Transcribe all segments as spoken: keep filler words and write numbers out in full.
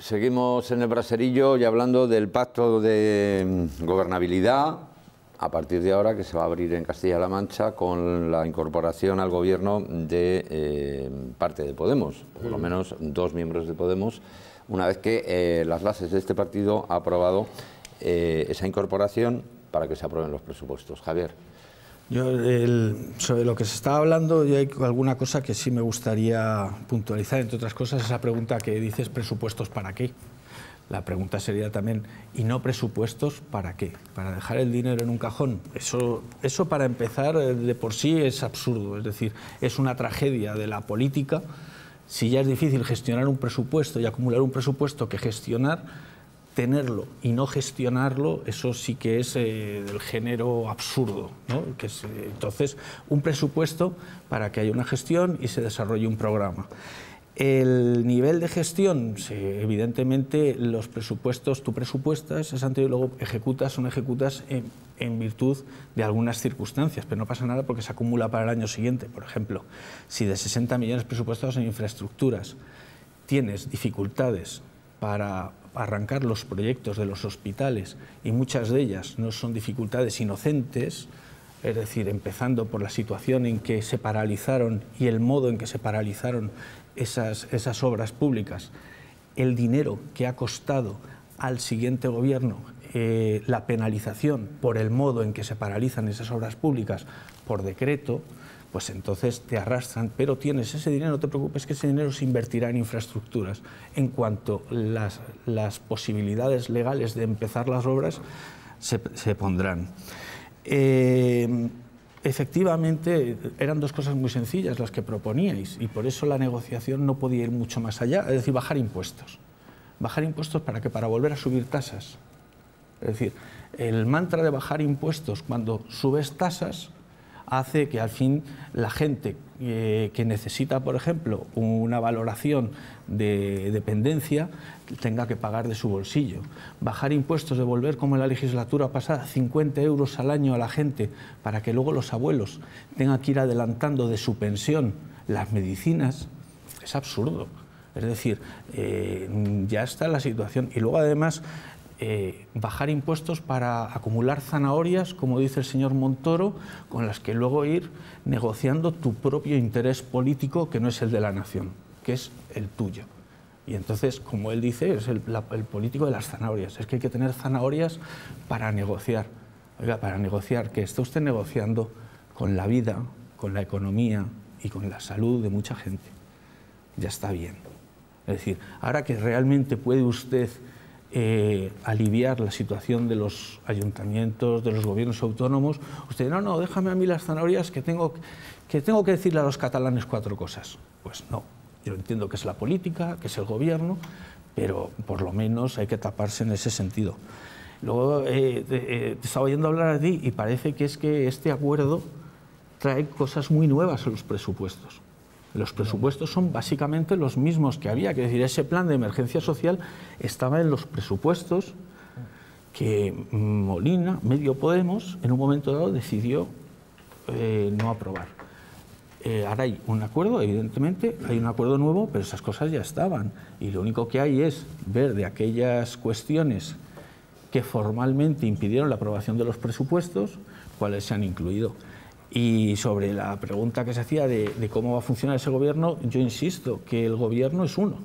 Seguimos en el braserillo y hablando del pacto de gobernabilidad, a partir de ahora que se va a abrir en Castilla-La Mancha con la incorporación al gobierno de eh, parte de Podemos, por lo menos dos miembros de Podemos, una vez que eh, las bases de este partido ha aprobado eh, esa incorporación para que se aprueben los presupuestos. Javier. Yo, el, sobre lo que se estaba hablando, yo hay alguna cosa que sí me gustaría puntualizar, entre otras cosas, esa pregunta que dices, ¿presupuestos para qué? La pregunta sería también, ¿y no presupuestos para qué? ¿Para dejar el dinero en un cajón? Eso, eso para empezar, de por sí es absurdo, es decir, es una tragedia de la política. Si ya es difícil gestionar un presupuesto y acumular un presupuesto que gestionar, tenerlo y no gestionarlo, eso sí que es eh, del género absurdo, ¿no? Que es, eh, entonces, un presupuesto para que haya una gestión y se desarrolle un programa. El nivel de gestión, sí, evidentemente los presupuestos, tú presupuestas, es anterior y luego ejecutas, son ejecutas en, en virtud de algunas circunstancias, pero no pasa nada porque se acumula para el año siguiente. Por ejemplo, si de sesenta millones presupuestados en infraestructuras tienes dificultades para arrancar los proyectos de los hospitales y muchas de ellas no son dificultades inocentes, es decir, empezando por la situación en que se paralizaron y el modo en que se paralizaron esas, esas obras públicas, el dinero que ha costado al siguiente gobierno eh, la penalización por el modo en que se paralizan esas obras públicas por decreto, pues entonces te arrastran, pero tienes ese dinero, no te preocupes que ese dinero se invertirá en infraestructuras. En cuanto las, las posibilidades legales de empezar las obras se, se pondrán. Eh, efectivamente, eran dos cosas muy sencillas las que proponíais y por eso la negociación no podía ir mucho más allá, es decir, bajar impuestos. ¿Bajar impuestos para qué? Para volver a subir tasas. Es decir, el mantra de bajar impuestos cuando subes tasas hace que al fin la gente eh, que necesita, por ejemplo, una valoración de dependencia tenga que pagar de su bolsillo. Bajar impuestos, devolver como en la legislatura pasada cincuenta euros al año a la gente para que luego los abuelos tengan que ir adelantando de su pensión las medicinas, es absurdo. Es decir, eh, ya está la situación. Y luego además Eh, bajar impuestos para acumular zanahorias, como dice el señor Montoro, con las que luego ir negociando tu propio interés político, que no es el de la nación, que es el tuyo. Y entonces, como él dice, es el, la, el político de las zanahorias. Es que hay que tener zanahorias para negociar. Oiga, para negociar, que está usted negociando con la vida, con la economía y con la salud de mucha gente. Ya está bien. Es decir, ahora que realmente puede usted Eh, aliviar la situación de los ayuntamientos, de los gobiernos autónomos, usted, no, no, déjame a mí las zanahorias que tengo que, tengo que decirle a los catalanes cuatro cosas. Pues no, yo entiendo que es la política, que es el gobierno, pero por lo menos hay que taparse en ese sentido. Luego eh, te, eh, te estaba oyendo hablar a ti y parece que es que este acuerdo trae cosas muy nuevas a los presupuestos. Los presupuestos son básicamente los mismos que había, que decir, ese plan de emergencia social estaba en los presupuestos que Molina, medio Podemos, en un momento dado decidió eh, no aprobar. Eh, ahora hay un acuerdo, evidentemente, hay un acuerdo nuevo, pero esas cosas ya estaban. Y lo único que hay es ver de aquellas cuestiones que formalmente impidieron la aprobación de los presupuestos, cuáles se han incluido. Y sobre la pregunta que se hacía de, de cómo va a funcionar ese gobierno, yo insisto que el gobierno es uno.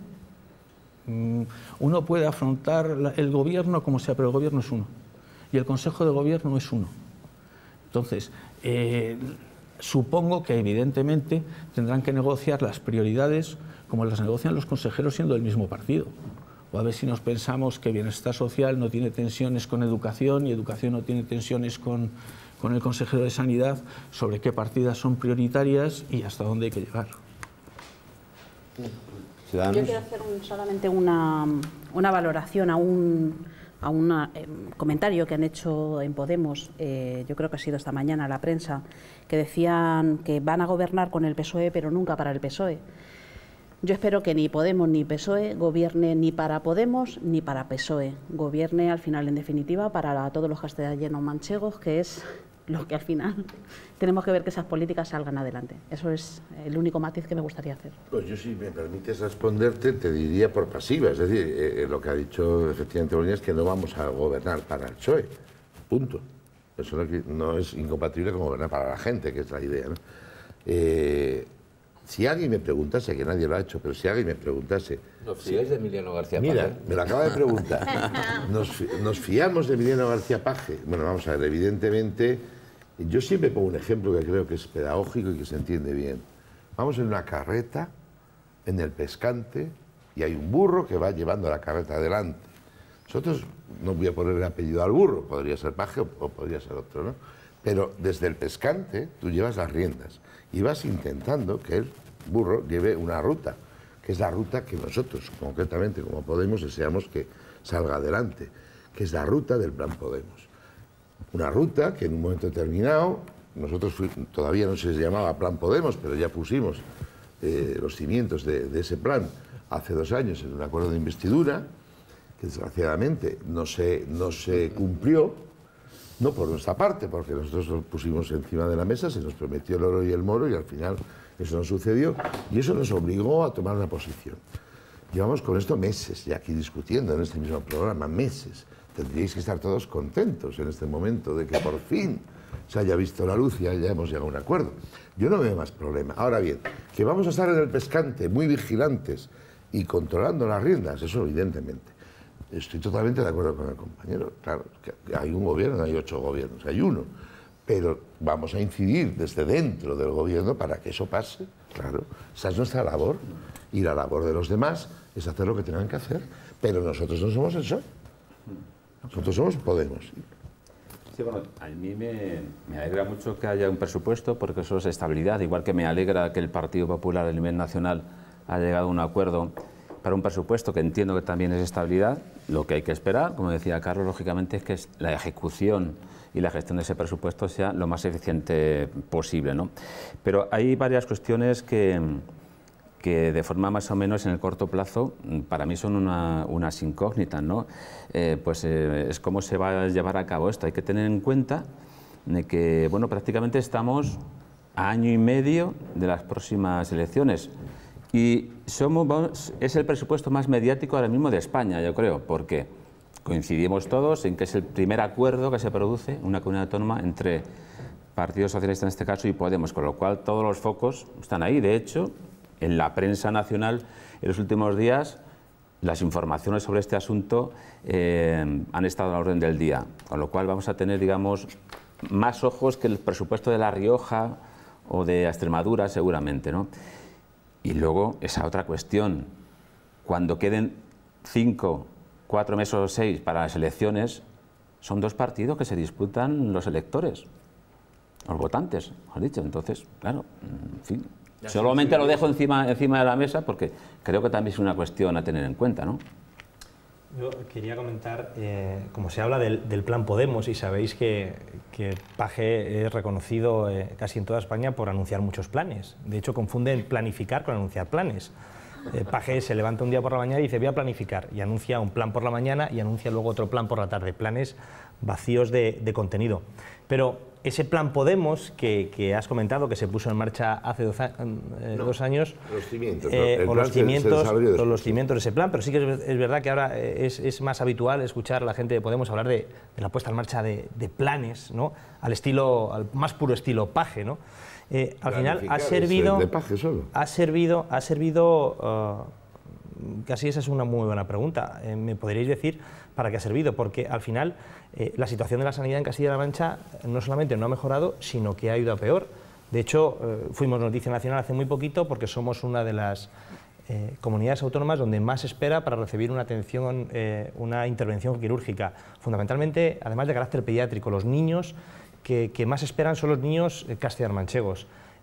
Uno puede afrontar el gobierno como sea, pero el gobierno es uno. Y el Consejo de Gobierno es uno. Entonces, eh, supongo que evidentemente tendrán que negociar las prioridades como las negocian los consejeros siendo del mismo partido. O a ver si nos pensamos que bienestar social no tiene tensiones con educación y educación no tiene tensiones con, con el consejero de Sanidad, sobre qué partidas son prioritarias y hasta dónde hay que llegar. Yo quiero hacer un, solamente una, una valoración a un, a un eh, comentario que han hecho en Podemos, eh, yo creo que ha sido esta mañana la prensa, que decían que van a gobernar con el P S O E pero nunca para el P S O E. Yo espero que ni Podemos ni P S O E gobierne ni para Podemos ni para P S O E. Gobierne al final, en definitiva, para la, todos los castellanos manchegos, que es lo que al final tenemos que ver que esas políticas salgan adelante. Eso es el único matiz que me gustaría hacer. Pues yo, si me permites responderte, te diría por pasiva. Es decir, eh, lo que ha dicho efectivamente Bolívar es que no vamos a gobernar para el P S O E. Punto. Eso no, no es incompatible con gobernar para la gente, que es la idea, ¿no? Eh, si alguien me preguntase, que nadie lo ha hecho, pero si alguien me preguntase... ¿Nos fiáis de Emiliano García Paje? Mira, me lo acaba de preguntar. ¿Nos, ¿Nos fiamos de Emiliano García Paje? Bueno, vamos a ver, evidentemente, yo siempre pongo un ejemplo que creo que es pedagógico y que se entiende bien. Vamos en una carreta, en el pescante, y hay un burro que va llevando la carreta adelante. Nosotros, no voy a poner el apellido al burro, podría ser Paje o, o podría ser otro, ¿no? Pero desde el pescante tú llevas las riendas y vas intentando que el burro lleve una ruta, que es la ruta que nosotros, concretamente como Podemos, deseamos que salga adelante, que es la ruta del Plan Podemos. Una ruta que en un momento determinado, nosotros fui, todavía no se llamaba Plan Podemos, pero ya pusimos eh, los cimientos de, de ese plan hace dos años en un acuerdo de investidura, que desgraciadamente no se, no se cumplió. No por nuestra parte, porque nosotros lo pusimos encima de la mesa, se nos prometió el oro y el moro y al final eso no sucedió y eso nos obligó a tomar una posición. Llevamos con esto meses ya aquí discutiendo en este mismo programa, meses. Tendríais que estar todos contentos en este momento de que por fin se haya visto la luz y ya hemos llegado a un acuerdo. Yo no veo más problema. Ahora bien, que vamos a estar en el pescante muy vigilantes y controlando las riendas, eso evidentemente. Estoy totalmente de acuerdo con el compañero. Claro, que hay un gobierno, no hay ocho gobiernos, hay uno. Pero vamos a incidir desde dentro del gobierno para que eso pase. Claro, esa es nuestra labor. Y la labor de los demás es hacer lo que tengan que hacer. Pero nosotros no somos el P S O E. Nosotros somos Podemos. Sí, bueno, a mí me, me alegra mucho que haya un presupuesto porque eso es estabilidad. Igual que me alegra que el Partido Popular a nivel nacional haya llegado a un acuerdo para un presupuesto que entiendo que también es estabilidad. Lo que hay que esperar, como decía Carlos, lógicamente es que la ejecución y la gestión de ese presupuesto sea lo más eficiente posible, ¿no? Pero hay varias cuestiones que, que de forma más o menos en el corto plazo para mí son una, unas incógnitas, ¿no? Eh, pues eh, es cómo se va a llevar a cabo esto. Hay que tener en cuenta de que, bueno, prácticamente estamos a año y medio de las próximas elecciones. Y somos, es el presupuesto más mediático ahora mismo de España, yo creo, porque coincidimos todos en que es el primer acuerdo que se produce en una comunidad autónoma entre Partido Socialista en este caso y Podemos, con lo cual todos los focos están ahí. De hecho, en la prensa nacional en los últimos días las informaciones sobre este asunto eh, han estado a la orden del día, con lo cual vamos a tener, digamos, más ojos que el presupuesto de La Rioja o de Extremadura seguramente, ¿no? Y luego esa otra cuestión, cuando queden cinco, cuatro meses o seis para las elecciones, son dos partidos que se disputan los electores, los votantes, mejor dicho. Entonces, claro, en fin, solamente lo dejo encima, encima de la mesa porque creo que también es una cuestión a tener en cuenta, ¿no? Yo quería comentar, eh, como se habla del, del Plan Podemos, y sabéis que, que Paje es reconocido eh, casi en toda España por anunciar muchos planes. De hecho, confunden planificar con anunciar planes. Eh, Paje se levanta un día por la mañana y dice voy a planificar, y anuncia un plan por la mañana y anuncia luego otro plan por la tarde. Planes vacíos de, de contenido. Pero ese Plan Podemos que, que has comentado, que se puso en marcha hace dos, eh, no, dos años, los cimientos, eh, no, o los cimientos, o los cimientos de ese plan, pero sí que es, es verdad que ahora es, es más habitual escuchar a la gente de Podemos hablar de, de la puesta en marcha de, de planes, ¿no? Al estilo, al más puro estilo Paje, ¿no? Eh, al final ha servido, de Paje solo. ha servido, ha servido, uh, casi esa es una muy buena pregunta. Eh, me podríais decir para qué ha servido, porque al final eh, la situación de la sanidad en Castilla-La Mancha no solamente no ha mejorado, sino que ha ido a peor. De hecho, eh, fuimos noticia nacional hace muy poquito porque somos una de las eh, comunidades autónomas donde más espera para recibir una atención, eh, una intervención quirúrgica, fundamentalmente, además de carácter pediátrico. Los niños que, que más esperan son los niños castellano-manchegos.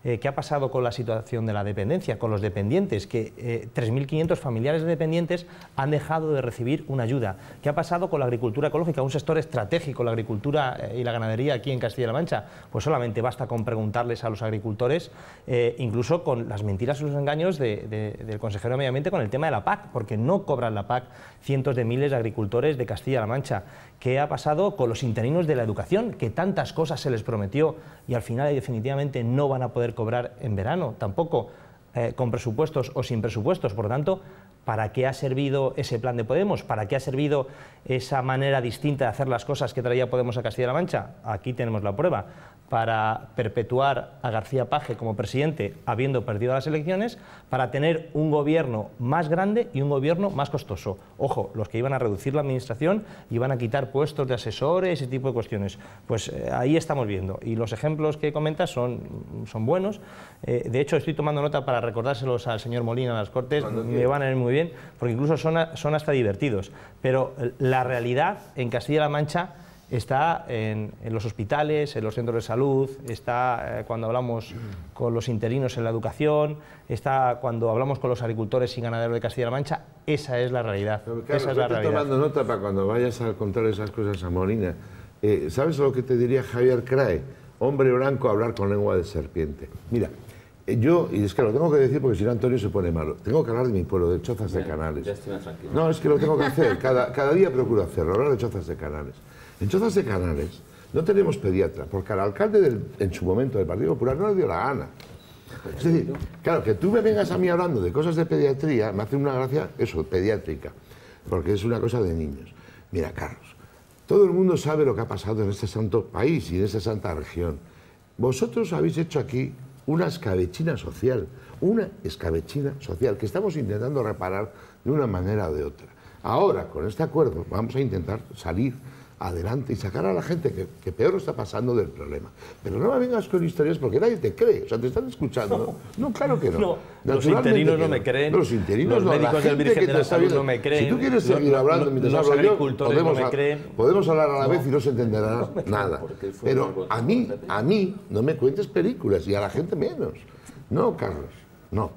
Eh, ¿Qué ha pasado con la situación de la dependencia, con los dependientes? Que eh, tres mil quinientos familiares de dependientes han dejado de recibir una ayuda. ¿Qué ha pasado con la agricultura ecológica, un sector estratégico, la agricultura eh, y la ganadería aquí en Castilla-La Mancha? Pues solamente basta con preguntarles a los agricultores, eh, incluso con las mentiras y los engaños de, de, del consejero de Medio Ambiente con el tema de la P A C, porque no cobran la P A C cientos de miles de agricultores de Castilla-La Mancha. ¿Qué ha pasado con los interinos de la educación? Que tantas cosas se les prometió y al final definitivamente no van a poder cobrar en verano, tampoco eh, con presupuestos o sin presupuestos. Por lo tanto, ¿para qué ha servido ese plan de Podemos? ¿Para qué ha servido esa manera distinta de hacer las cosas que traía Podemos a Castilla-La Mancha? Aquí tenemos la prueba. Para perpetuar a García Paje como presidente habiendo perdido las elecciones, para tener un gobierno más grande y un gobierno más costoso. Ojo, los que iban a reducir la administración, iban a quitar puestos de asesores, ese tipo de cuestiones. Pues eh, ahí estamos viendo. Y los ejemplos que comentas son, son buenos. Eh, de hecho, estoy tomando nota para recordárselos al señor Molina en las Cortes, me van a ir muy bien, porque incluso son, a, son hasta divertidos. Pero la realidad en Castilla-La Mancha está en, en los hospitales, en los centros de salud, está eh, cuando hablamos con los interinos en la educación, está cuando hablamos con los agricultores y ganaderos de Castilla-La Mancha. Esa es la realidad. Pero, claro, esa es la estoy realidad. tomando nota para cuando vayas a contar esas cosas a Molina. Eh, ¿Sabes lo que te diría Javier Crae? Hombre blanco, hablar con lengua de serpiente. Mira, eh, yo, y es que lo tengo que decir porque si no Antonio se pone malo, tengo que hablar de mi pueblo, de Chozas de Canales. Ya estoy más tranquilo. No, es que lo tengo que hacer, cada, cada día procuro hacerlo, hablar de Chozas de Canales. En Chozas de Canales no tenemos pediatra, porque al alcalde del, en su momento del Partido Popular no le dio la gana. Es decir, claro, que tú me vengas a mí hablando de cosas de pediatría, me hace una gracia eso, pediátrica, porque es una cosa de niños. Mira, Carlos, todo el mundo sabe lo que ha pasado en este santo país y en esta santa región. Vosotros habéis hecho aquí una escabechina social, una escabechina social que estamos intentando reparar de una manera o de otra. Ahora, con este acuerdo, vamos a intentar salir adelante y sacar a la gente que, que peor lo está pasando del problema. Pero no me vengas con historias porque nadie te cree, o sea, te están escuchando. No, claro que no. No, los interinos no me creen, no, los interinos los no, médicos del Virgen de la Salud no me creen. Si tú quieres seguir los, hablando los, mientras los hablo yo, agricultores podemos, no me creen. podemos hablar a la No. vez y no se entenderá No nada. fue Pero algo a mí, importante. a mí, no me cuentes películas y a la gente menos. No, Carlos, no.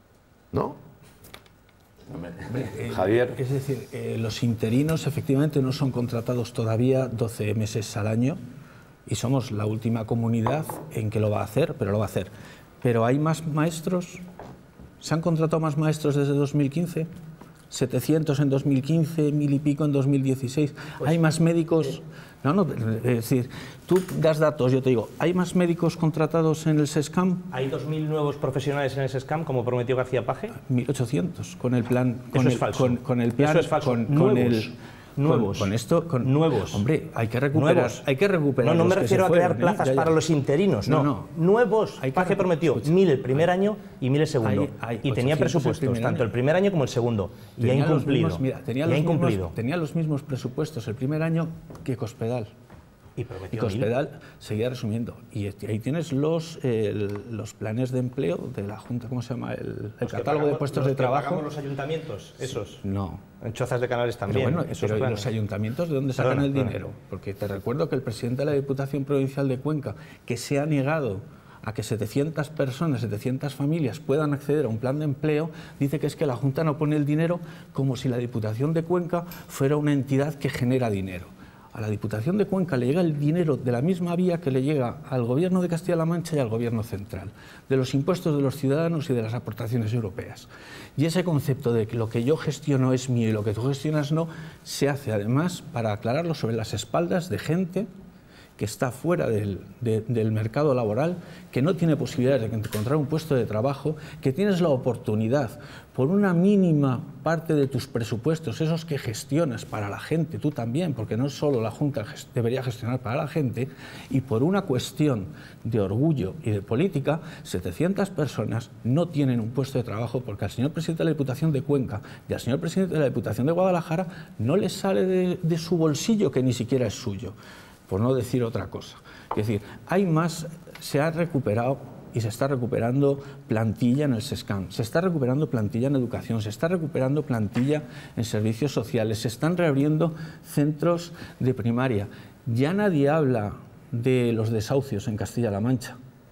No. Javier. Es decir, eh, los interinos efectivamente no son contratados todavía doce meses al año y somos la última comunidad en que lo va a hacer, pero lo va a hacer. Pero hay más maestros, ¿se han contratado más maestros desde dos mil quince? setecientos en dos mil quince, mil y pico en dos mil dieciséis. Pues, ¿Hay más médicos? No, no, es decir, tú das datos, yo te digo, ¿hay más médicos contratados en el SESCAM? Hay dos mil nuevos profesionales en el SESCAM, como prometió García Paje. mil ochocientos, con el plan... Con Eso el, es falso. Con, con el plan... Eso es falso. Con, con Nuevos. el, Nuevos. Con, con esto... Con, Nuevos. Hombre, hay que recuperar... Nuevos. Hay que recuperar No, no los me que refiero se a crear fueron, ¿eh? plazas Ya, ya. para los interinos, no. No, no. Nuevos. Hay que Paje recu- prometió escucha, mil el primer hay- año y mil el segundo. hay- hay y tenía ochocientos el presupuestos, primer tanto año. el primer año como el segundo. Y ha Tenía los incumplido. mismos- mira, tenía y los ha mismos- incumplido. tenía los mismos presupuestos el primer año que Cospedal. Y Y prometió mil. Cospedal seguía resumiendo. Y este- ahí tienes los, eh, los planes de empleo de la Junta, ¿cómo se llama? El, el Los que catálogo de pagamos- puestos los de que trabajo. pagamos los ayuntamientos, esos. No. En Chozas de Canales Pero también. bueno, esos pero ¿y planes. los ayuntamientos de dónde sacan Perdona, el perdona. dinero? Porque te recuerdo que el presidente de la Diputación Provincial de Cuenca, que se ha negado a que setecientas personas, setecientas familias puedan acceder a un plan de empleo, dice que es que la Junta no pone el dinero como si la Diputación de Cuenca fuera una entidad que genera dinero. A la Diputación de Cuenca le llega el dinero de la misma vía que le llega al Gobierno de Castilla-La Mancha y al Gobierno central, de los impuestos de los ciudadanos y de las aportaciones europeas. Y ese concepto de que lo que yo gestiono es mío y lo que tú gestionas no, se hace además para aclararlo sobre las espaldas de gente que está fuera del, de- del mercado laboral, que no tiene posibilidades de encontrar un puesto de trabajo, que tienes la oportunidad, por una mínima parte de tus presupuestos, esos que gestionas para la gente, tú también, porque no solo la Junta ges- debería gestionar para la gente, y por una cuestión de orgullo y de política, setecientas personas no tienen un puesto de trabajo porque al señor presidente de la Diputación de Cuenca y al señor presidente de la Diputación de Guadalajara no les sale de, de su bolsillo, que ni siquiera es suyo, por no decir otra cosa. Es decir, hay más, se ha recuperado y se está recuperando plantilla en el SESCAM, se está recuperando plantilla en educación, se está recuperando plantilla en servicios sociales, se están reabriendo centros de primaria. Ya nadie habla de los desahucios en Castilla-La Mancha.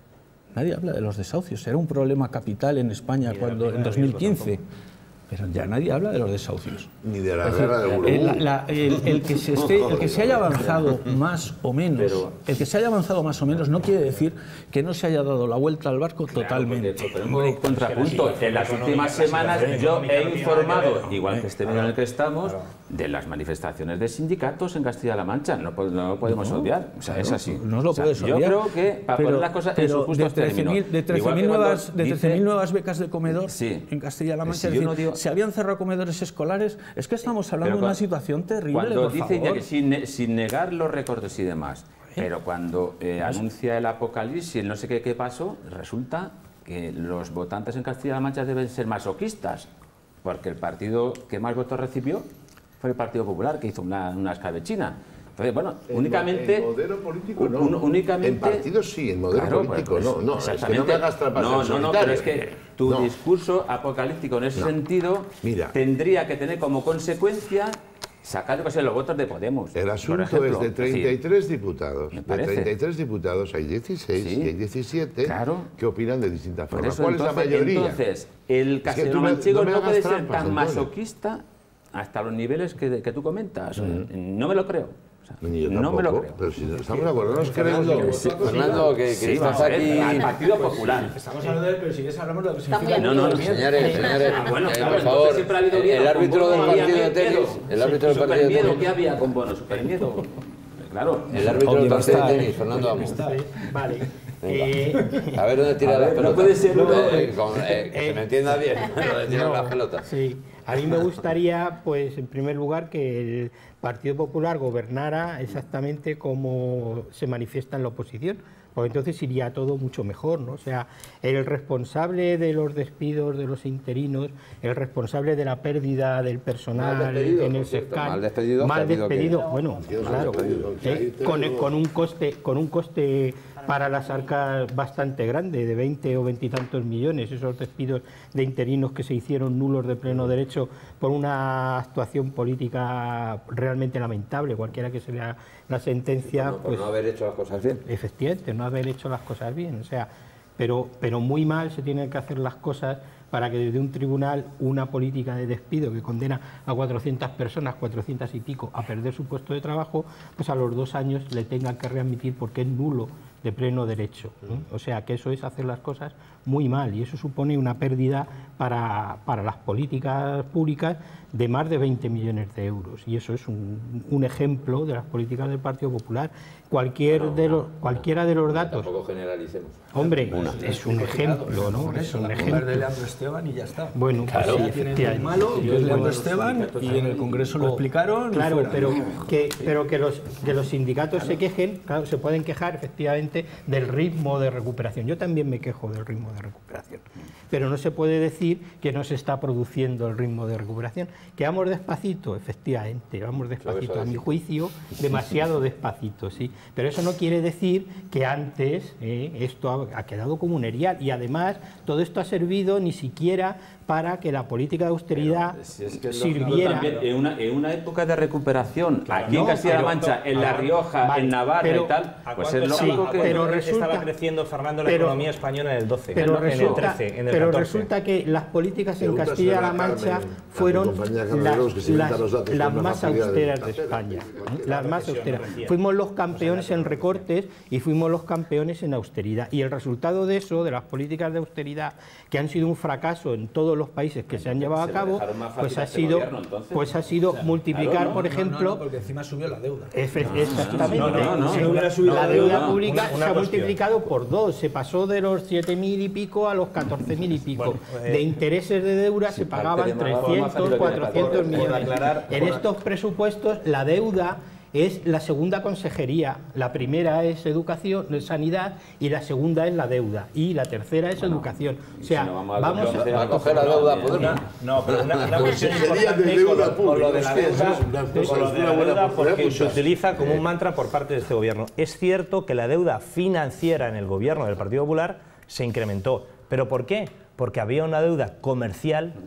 Nadie habla de los desahucios. Era un problema capital en España cuando en dos mil quince. Pero ya nadie habla de los desahucios. Ni de la Es guerra decir, de el, Burgos. la- el- el que se esté, el que se haya avanzado más o menos, el que se haya avanzado más o menos no quiere decir que no se haya dado la vuelta al barco totalmente. Tenemos un contrapunto. En las últimas semanas yo he informado, igual que este medio en el que estamos, de las manifestaciones de sindicatos en Castilla-La Mancha. No, po- no lo podemos obviar. O sea, es así. No lo O sea, puedes yo obviar. creo que para pero, poner las cosas en pero sus justos de trece mil términos. de trece Igual mil que cuando nuevas, de dice- trece mil nuevas becas de comedor Sí. en Castilla-La Pues Mancha, si es yo no decir, digo- se habían cerrado comedores escolares. Es que estamos hablando Pero de una cuando- situación terrible, Cuando por dice ya favor. que sin, ne- sin negar los recortes y demás, pero cuando eh, anuncia el apocalipsis, no sé qué, qué pasó, resulta que los votantes en Castilla-La Mancha deben ser masoquistas, porque el partido que más votos recibió fue el Partido Popular, que hizo una, una escabechina. Entonces, bueno, únicamente... En modelo político no. un- únicamente, En partidos sí, en modelo Claro, político pues, no. No, es que no exactamente. me hagas trampas No, al no, no, solitario. pero es que tu No. discurso apocalíptico en ese sentido Mira. tendría que tener como consecuencia sacar yo qué sé, los votos de Podemos. El por asunto ejemplo. es de Es treinta y tres diputados. me De parece. treinta y tres diputados hay dieciséis Sí. y hay diecisiete Claro. que opinan de distintas Por formas. eso, ¿Cuál entonces, es la mayoría? entonces, el tú castellano me- manchego no me no, hagas puede ser trampas, tan Antonio. masoquista hasta los niveles que, que tú comentas. No me lo creo. O sea, Ni yo no me lo tampoco, creo. Pero si no estamos de acuerdo, no nos queremos. Fernando, que, que Sí, estás vamos a ver, aquí... al Partido Popular. Estamos hablando de él, pero si quieres hablamos de lo que Está significa... muy No, no, no, Señores, señores, Ah, bueno, eh, claro, por entonces favor, siempre ha habido el, miedo. el árbitro Con del Bono había partido de miedo. tenis, el árbitro del partido de Supermiedo tenis, que había con Bono, supermiedo. Claro. el árbitro del Obvio, partido está, de eh. tenis, Fernando Amo. Vale. Venga. Eh, A ver dónde tira A las ver, no pelotas. puede ser uno- Eh, con- eh, que se me entienda bien, dónde tiran no, las pelotas. Sí. A mí me gustaría, pues, en primer lugar, que el Partido Popular gobernara exactamente como se manifiesta en la oposición, porque entonces iría todo mucho mejor, ¿no? O sea, el responsable de los despidos de los interinos, el responsable de la pérdida del personal Mal despedido, en el por cierto, SEFCAN, mal despedido, mal que ha habido que- despedido, bueno, Despedidos, claro, despedidos. eh, con, con un coste, con un coste para las arcas bastante grande, de veinte o veintitantos millones, esos despidos de interinos que se hicieron nulos de pleno derecho por una actuación política realmente lamentable, cualquiera que sea la sentencia, No, por pues no haber hecho las cosas bien. efectivamente, no haber hecho las cosas bien, o sea, pero, pero muy mal se tienen que hacer las cosas para que desde un tribunal una política de despido que condena a cuatrocientas personas, cuatrocientas y pico, a perder su puesto de trabajo, pues a los dos años le tengan que readmitir porque es nulo de pleno derecho, ¿no? O sea, que eso es hacer las cosas muy mal y eso supone una pérdida para, para las políticas públicas de más de veinte millones de euros y eso es un, un ejemplo de las políticas del Partido Popular. Cualquier de los, cualquiera de los datos, Tampoco generalicemos. hombre, es un ejemplo, ¿no? Por Es eso, un la mujer de ejemplo. Leandro Esteban y ya está. Bueno, pues sí, tiene el efectivamente. malo, que es Leandro Esteban, y en el Congreso lo explicaron. y Claro, fuera. pero que, pero que los, que los sindicatos se quejen, claro, se pueden quejar efectivamente del ritmo de recuperación. Yo también me quejo del ritmo de recuperación, pero no se puede decir que no se está produciendo el ritmo de recuperación. Que vamos despacito, efectivamente, vamos despacito, a mi juicio, demasiado despacito, sí. Pero eso no quiere decir que antes eh, esto ha, ha quedado como un erial y además todo esto ha servido ni siquiera para que la política de austeridad Si es que es lógico sirviera. también, en, una, en una época de recuperación, aquí no, en Castilla-La pero- Mancha, en La Rioja, Vale, en Navarra pero- y tal, ¿A pues cuánto es estaba- lógico a que... cuánto pero resulta- estaba creciendo, Fernando, la pero- economía española en el doce, Pero, en el resulta, trece, en el pero catorce. resulta que las políticas en Pregúntaselo Castilla-La a Carmen, Mancha a mi fueron compañera Carmen las, Rose, que se inventa las- los datos las con una más facilidad de- austeras de España. ¿eh? Las más austeras. Fuimos los campeones en recortes y fuimos los campeones en austeridad. Y el resultado de eso, de las políticas de austeridad, que han sido un fracaso en todos los países que se han llevado a Se lo cabo, dejaron más fácil pues a ha este sido, gobierno, entonces. pues ha sido multiplicar, claro, no, por No, no, ejemplo, no, porque encima subió la deuda. Efe- exactamente. no, no, no. Sí, No hubiera subido la la deuda deuda. pública Una- una se ha cuestión. multiplicado por dos, se pasó de los siete mil y pico a los catorce mil y pico. Bueno, eh, de intereses de deuda se pagaban parte de más forma trescientos, fácil lo tiene cuatrocientos para millones. por aclarar, en por- estos presupuestos la deuda es la segunda consejería. La primera es educación, es sanidad, y la segunda es la deuda. Y la tercera es educación. O sea, si no vamos a- vamos vamos a... Va a coger la deuda no, Podemos. No, pero una, una cuestión Consejería de importante deuda con lo, con lo de pública, la sí, eso deuda, es una cosa, con lo es de una la buena deuda oportunidad, porque se muchas. utiliza como un mantra por parte de este gobierno. Es cierto que la deuda financiera en el gobierno del Partido Popular se incrementó. ¿Pero por qué? Porque había una deuda comercial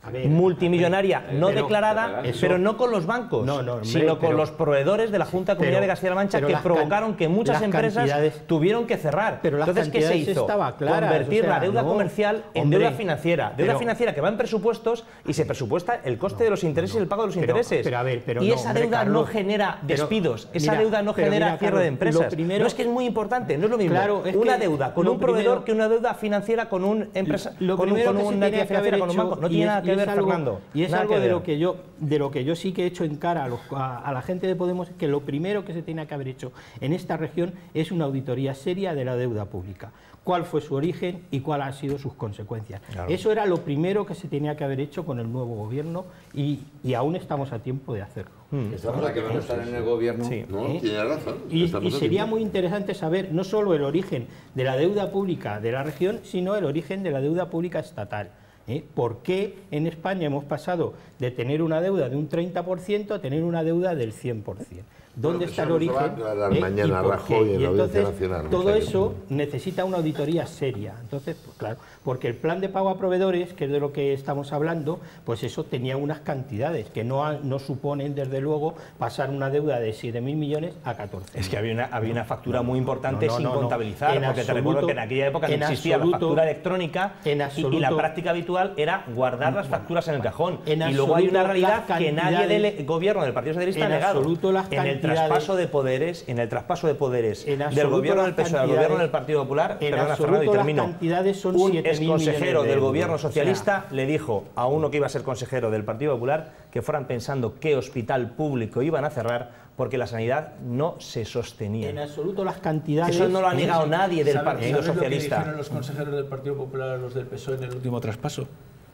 ver, multimillonaria ver, no pero, declarada, eso, pero no con los bancos, no, no, hombre, sino con pero, los proveedores de la Junta de Comunidad pero, de Castilla-La Mancha que las provocaron que muchas las empresas tuvieron que cerrar. Pero las Entonces, ¿qué se cantidades hizo? estaba claras, Convertir o sea, la deuda no, comercial en hombre, deuda financiera. Deuda pero, financiera que va en presupuestos y se presupuesta el coste no, de los intereses no, y el pago de los pero, intereses. Pero, a ver, pero y no, esa hombre, deuda Carlos, no genera despidos, pero, esa mira, deuda no pero genera mira, cierre Carlos, de empresas. lo primero, no es que es muy importante, no es lo mismo claro, es una que deuda con lo un proveedor primero, que una deuda financiera con un empresa, lo con, un, primero con que se una tenía entidad que haber financiera, con un hecho, banco. No y tiene es- nada y que es ver, algo- Fernando. Y es nada algo que de ver. lo que yo de lo que yo sí que he hecho en cara a, los- a- a la gente de Podemos, es que lo primero que se tenía que haber hecho en esta región es una auditoría seria de la deuda pública. Cuál fue su origen y cuáles han sido sus consecuencias. Claro. Eso era lo primero que se tenía que haber hecho con el nuevo gobierno y, y aún estamos a tiempo de hacerlo. Estamos aquí, van a estar en el gobierno. Sí. No, ¿Eh? tiene razón. Y, Estamos y a sería tiempo. muy interesante saber no solo el origen de la deuda pública de la región, sino el origen de la deuda pública estatal. ¿Eh? ¿Por qué en España hemos pasado de tener una deuda de un treinta por ciento a tener una deuda del cien por ciento? ¿Dónde Bueno, está el eso origen? nos va a aclarar ¿Eh? mañana ¿Y por Rajoy qué? en Y la Audiencia entonces, Nacional, todo Mijail. eso necesita una auditoría seria. Entonces, pues claro, porque el plan de pago a proveedores, que es de lo que estamos hablando, pues eso tenía unas cantidades que no, ha- no suponen, desde luego, pasar una deuda de siete mil millones a catorce. Es que había una, había una factura muy importante no, no, sin no, no. contabilizar, En porque te absoluto, recuerdo que en aquella época no en existía la absoluto, factura electrónica en y- y, la absoluto. práctica habitual era guardar las facturas en el cajón. En y luego hay una absoluto, realidad las que nadie cantidades- del gobierno del Partido Socialista ha en negado. absoluto las en el cantidades- traspaso de poderes, en el traspaso de poderes En del absoluto gobierno del las P S O E al cantidades- gobierno del Partido Popular, en perdona absoluto Fernando y las termino, cantidades son un siete mil exconsejero millones de del euros. gobierno O sea, socialista le dijo a uno que iba a ser consejero del Partido Popular que fueran pensando qué hospital público iban a cerrar porque la sanidad no se sostenía. En absoluto las cantidades... Eso no lo ha negado ¿eh? nadie del ¿Sabes- Partido ¿sabes lo que Socialista. dijeron los consejeros del Partido Popular a los del P S O E en el último traspaso?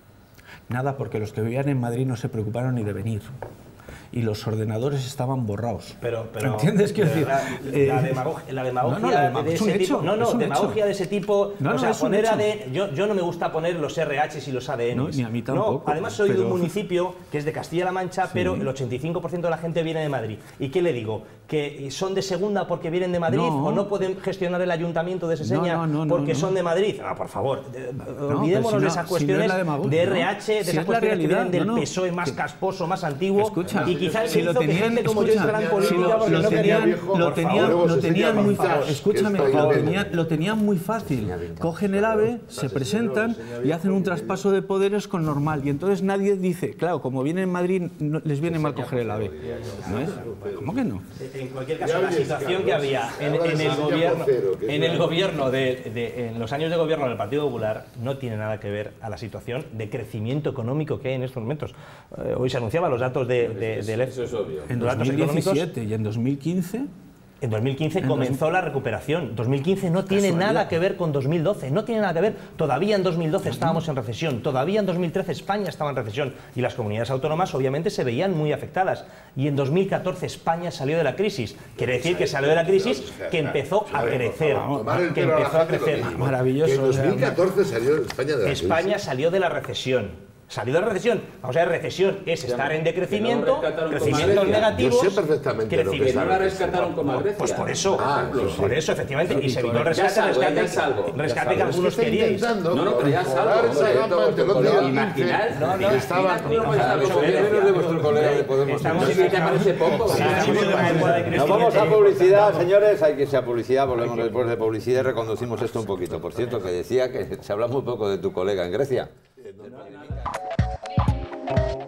Nada, porque los que vivían en Madrid no se preocuparon ni de venir. Y los ordenadores estaban borrados. Pero, pero ¿Entiendes? Quiero decir, la, eh, la demagogia, la demagogia no, no, la demagogia de es un ese hecho, tipo, no, no, es un demagogia hecho. de ese tipo, No, o no, sea, es un poner hecho. A D N, yo, yo no me gusta poner los R Hs y los A D Ns. No, ni a mí tampoco, No, además soy de pero- un municipio que es de Castilla-La Mancha, pero el ochenta y cinco por ciento de la gente viene de Madrid. ¿Y qué le digo? ¿Que son de segunda porque vienen de Madrid No. o no pueden gestionar el ayuntamiento de Seseña No, no, no, porque no, son no. de Madrid? Ah, por favor, de- pero olvidémonos si no- de esas si no es cuestiones la demagogia, de ¿no? R H, de Si esas es la cuestiones que realidad, vienen del no, no. P S O E más Que- casposo, más antiguo, Escucha, y quizás si hizo lo que tenían, gente como yo escucha, hicieran si política lo, porque lo no querían- tenían, por lo favor. tenían, Luego lo se tenían enseña muy vintage, fácil. que Escúchame, esto lo ya tenían, lo tenían muy fácil. Cogen el AVE, se presentan y hacen un traspaso de poderes con normal. Y entonces nadie dice, claro, como vienen en Madrid, no- les viene mal coger el AVE. ¿No es? ¿Cómo que no? En cualquier caso, la oyes, situación Carlos, que había en, ahora en les el enseña gobierno, vocero, que es en el la- gobierno de, de- en los años de gobierno del Partido Popular no tiene nada que ver a la situación de crecimiento económico que hay en estos momentos. Eh, hoy se anunciaban los datos de, de, del- Eso es obvio. En los dos datos mil económicos. diecisiete y en dos mil quince... En dos mil quince En comenzó dos mil la recuperación. dos mil quince no tiene Casualidad. nada que ver con dos mil doce, no tiene nada que ver. Todavía en dos mil doce estábamos en recesión, todavía en dos mil trece España estaba en recesión y las comunidades autónomas obviamente se veían muy afectadas. Y en dos mil catorce España salió de la crisis. Quiere decir que salió de la crisis que empezó a crecer, Tomar el que pelo a la empezó a gente lo crecer. mínimo. Maravilloso, Que en o sea, dos mil catorce salió España de la España crisis. salió de la recesión. Salió de la recesión. Vamos a ver, recesión es estar en decrecimiento, que no rescataron como crecimientos Grecia. negativos. Yo sé perfectamente lo que crecimiento- Que no la rescataron como a Grecia. Pues por eso, Ah, pues sí. por eso, efectivamente, y se evitó el Ya rescate, salgo, rescate, ya salgo, ya rescate salgo. que Es que algunos está queríais. intentando No, no, pero ya controlar salgo, esa hombre, gama todo entre los vuestro días colega. quince, Imaginad, No, no, y estaban imagínate cómo Cada está vez mucho menos menos de vuestro colega de Podemos. Estamos No sé si te parece poco. Sí, estamos en una época de Nos vamos a crecimiento. publicidad, señores. Hay que irse a publicidad. Volvemos después de publicidad y reconducimos esto un poquito. Por cierto, que decía que se habla muy poco de tu colega en Grecia.